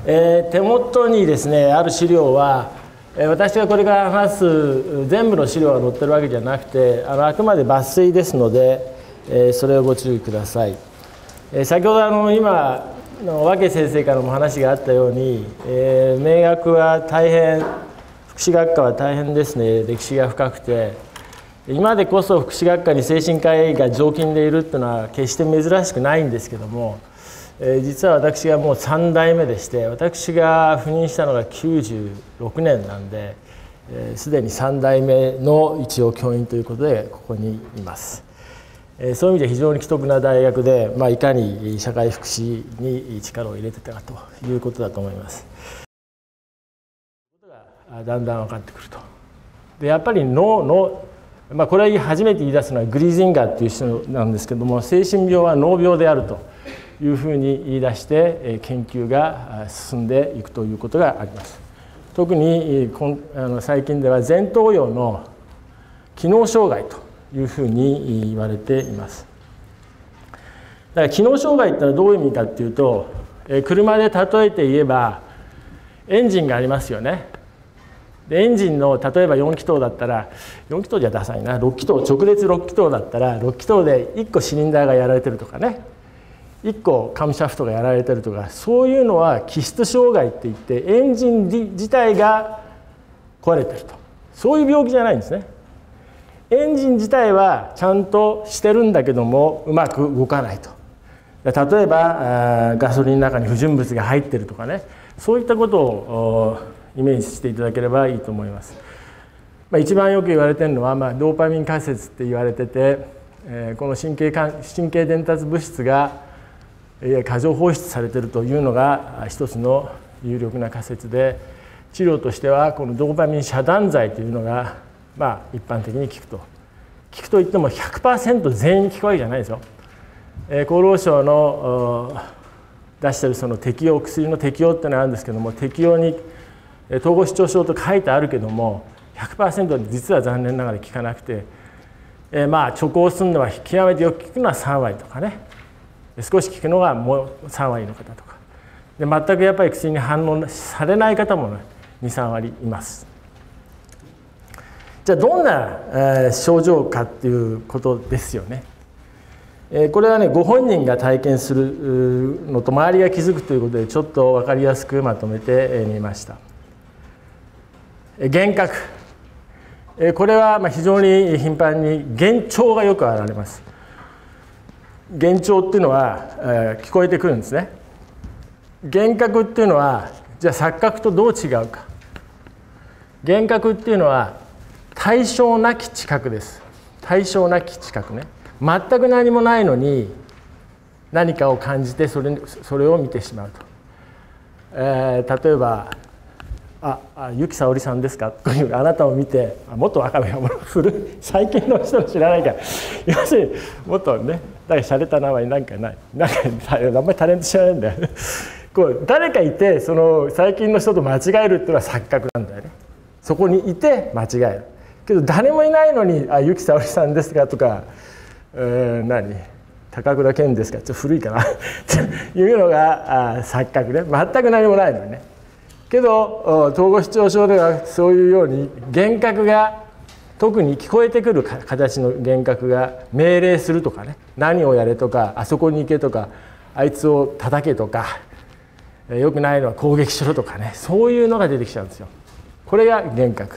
手元にですねある資料は、私がこれから話す全部の資料が載ってるわけじゃなくて、あくまで抜粋ですので、それをご注意ください。先ほど今の和気先生からも話があったように、明学は大変、福祉学科は大変ですね、歴史が深くて、今でこそ福祉学科に精神科医が常勤でいるっていうのは決して珍しくないんですけども、実は私がもう3代目でして、私が赴任したのが96年なんで、すでに3代目の一応教員ということでここにいます。そういう意味で非常に奇特な大学で、いかに社会福祉に力を入れてたかということだと思います。だんだん分かってくると。でやっぱり脳、これは初めて言い出すのはグリージンガーっていう人なんですけども、精神病は脳病であるというふうに言い出して研究が進んでいくということがあります。特に最近では前頭葉の機能障害というふうに言われています。だから機能障害ってのはどういう意味かっていうと、車で例えて言えばエンジンがありますよね。でエンジンの例えば4気筒だったら、4気筒じゃダサいな、6気筒、直列6気筒だったら6気筒で1個シリンダーがやられてるとかね、1個カムシャフトがやられてるとか、そういうのは気質障害っていって、エンジン自体が壊れてると、そういう病気じゃないんですね。エンジン自体はちゃんとしてるんだけどもうまく動かないと。例えばガソリンの中に不純物が入ってるとかね、そういったことをイメージしていただければいいと思います。一番よく言われているのは、ドーパミン仮説って言われてて、この神経伝達物質が過剰放出されているというのが一つの有力な仮説で、治療としてはこのドーパミン遮断剤というのが一般的に効くと。効くといっても 100% 全員に効くわけじゃないですよ。厚労省の出しているその適用、薬の適用っていうのがあるんですけども、適用に統合失調症と書いてあるけども 100% 実は残念ながら効かなくて、処方するのは極めてよく効くのは3割とかね、少し効くのがもう3割の方とかで、全くやっぱり薬に反応されない方も 2,3 割います。じゃあどんな症状かっていうことですよね。これはね、ご本人が体験するのと周りが気づくということでちょっと分かりやすくまとめてみました。幻覚、これは非常に頻繁に幻聴がよく現れます。幻聴っていうのは聞こえてくるんですね。幻覚っていうのはじゃあ錯覚とどう違うか。幻覚っていうのは対象なき知覚です。対象なき知覚ね。全く何もないのに何かを感じてそれを見てしまうと。例えば由紀さおりさんですかというあなたを見て、もっと若めは古い最近の人知らないから、要するにもっとね、だから洒落た名前なんかない、なんかあんまりタレント知らないんだよこう誰かいてその最近の人と間違えるっていうのは錯覚なんだよね。そこにいて間違えるけど、誰もいないのに由紀さおりさんですかとか、高倉健ですか、ちょっと古いかなというのが錯覚ね。全く何もないのにね。けど統合失調症ではそういうように幻覚が、特に聞こえてくる形の幻覚が命令するとかね、何をやれとか、あそこに行けとか、あいつを叩けとか、よくないのは攻撃しろとかね、そういうのが出てきちゃうんですよ。これが幻覚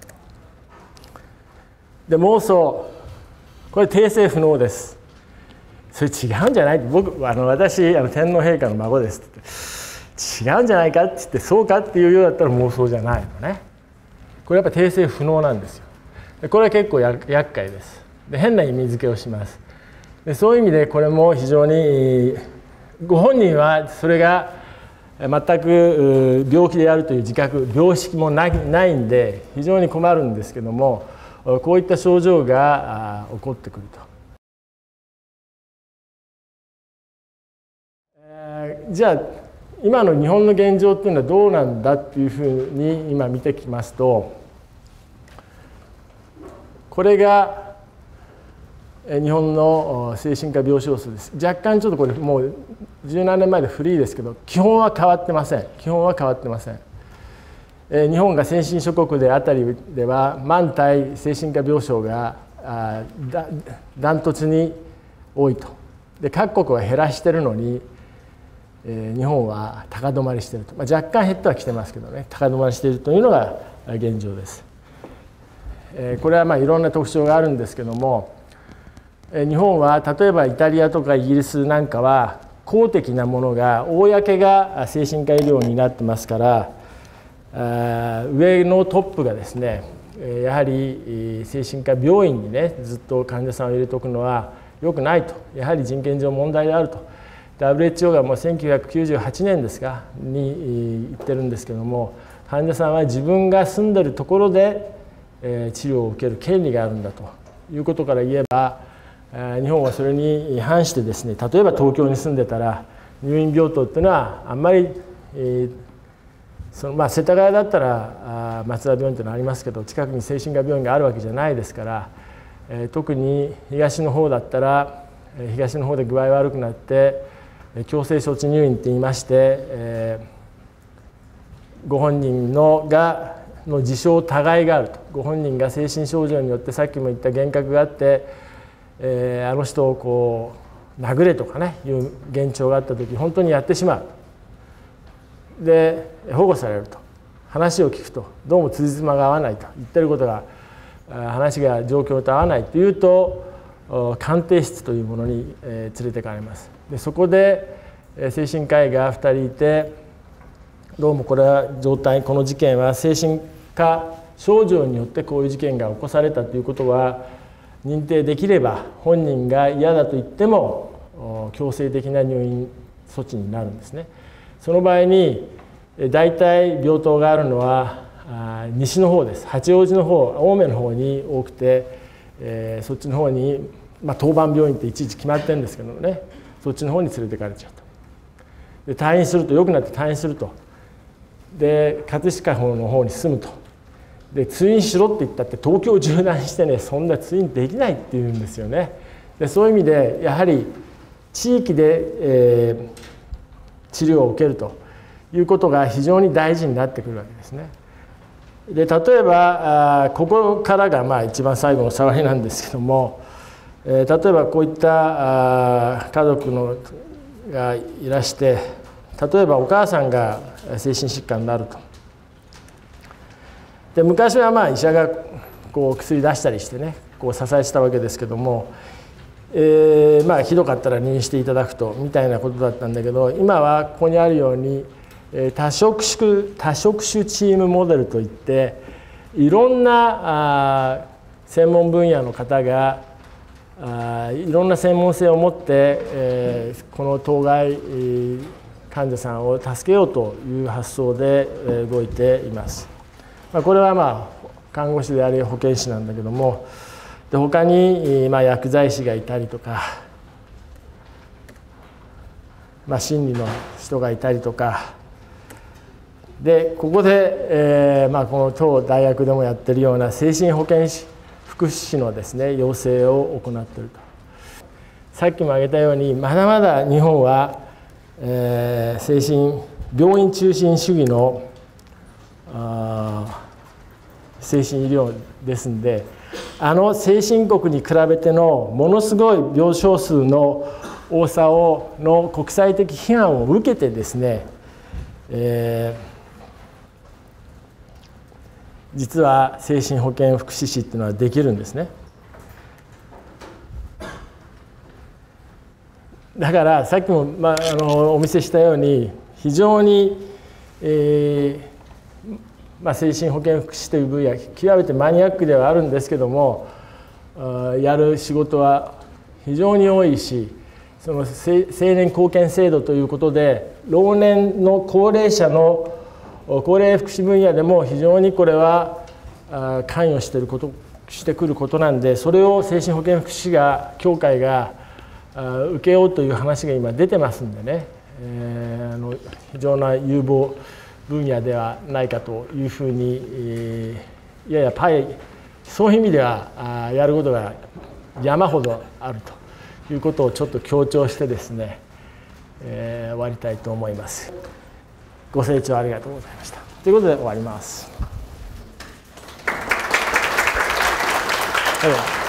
で、妄想、これ訂正不能です。それ違うんじゃない、私天皇陛下の孫ですって言って違うんじゃないかって言って、そうかっていうようだったら妄想じゃないのね。これやっぱ訂正不能なんですよ。これは結構厄介です。で変な意味付けをします。でそういう意味でこれも非常にご本人はそれが全く病気であるという自覚、病識もないんで非常に困るんですけども、こういった症状が起こってくると。じゃあ今の日本の現状っていうのはどうなんだっていうふうに今見てきますと、これが日本の精神科病床数です。若干ちょっとこれもう十何年前で古いですけど、基本は変わってません。基本は変わってません。日本が先進諸国であたりでは万対精神科病床がダントツに多いと。で各国は減らしてるのに、日本は高止まりしていると、若干減ってはきてますけどね、高止まりしているというのが現状です。これはいろんな特徴があるんですけども、日本は例えばイタリアとかイギリスなんかは公的なものが公が精神科医療になってますから、上のトップがですねやはり精神科病院にねずっと患者さんを入れておくのは良くないと、やはり人権上問題であると WHO がもう1998年ですかに言ってるんですけども、患者さんは自分が住んでるところで治療を受ける権利があるんだということから言えば、日本はそれに反してですね、例えば東京に住んでたら入院病棟っていうのはあんまり、世田谷だったら松田病院というのはありますけど、近くに精神科病院があるわけじゃないですから、特に東の方だったら東の方で具合悪くなって強制処置入院って言いまして、ご本人の自傷互いがあると、ご本人が精神症状によってさっきも言った幻覚があって、あの人をこう殴れとかねいう幻聴があった時本当にやってしまう。で保護されると、話を聞くとどうも辻褄が合わないと、言ってることが話が状況と合わないというと鑑定室というものに連れてかれます。でそこで精神科医が2人いて、どうもこれはこの事件は精神科症状によってこういう事件が起こされたということは認定できれば、本人が嫌だと言っても強制的な入院措置になるんですね。その場合に大体病棟があるのは西の方です。八王子の方、青梅の方に多くて、そっちの方に、当番病院っていちいち決まってるんですけどね、そっちの方に連れてかれちゃうと。で退院すると、良くなって退院すると。で葛飾の方に住むと。で通院しろって言ったって東京縦断してね、そんな通院できないっていうんですよね。でそういう意味でやはり地域で、治療を受けるということが非常に大事になってくるわけですね。で例えばここからが一番最後の触りなんですけども、例えばこういった家族がいらして、例えばお母さんが精神疾患になると。で昔は医者がこう薬出したりしてねこう支えてたわけですけども、ひどかったら入院していただくとみたいなことだったんだけど、今はここにあるように多職種チームモデルといって、いろんな専門分野の方がいろんな専門性を持って、この当該患者さんを助けようという発想で動いています。これは看護師であり保健師なんだけども、で他に薬剤師がいたりとか、心理の人がいたりとかで、ここで、この当大学でもやってるような精神保健師福祉士のですね養成を行っていると。さっきも挙げたようにまだまだ日本は、病院中心主義の精神医療ですんで、先進国に比べてのものすごい病床数の多さの国際的批判を受けてですね、実は精神保健福祉士っていうのはできるんですね。だからさっきも、お見せしたように非常に、精神保健福祉という分野極めてマニアックではあるんですけども、やる仕事は非常に多いし、その青年貢献制度ということで老年の高齢者の高齢福祉分野でも非常にこれは関与してくることなんで、それを精神保健福祉協会が受けようという話が今出てますんでね、非常な有望分野ではないかというふうに、そういう意味ではやることが山ほどあるということをちょっと強調してですね、終わりたいと思います。ご清聴ありがとうございました。ということで終わります。はい。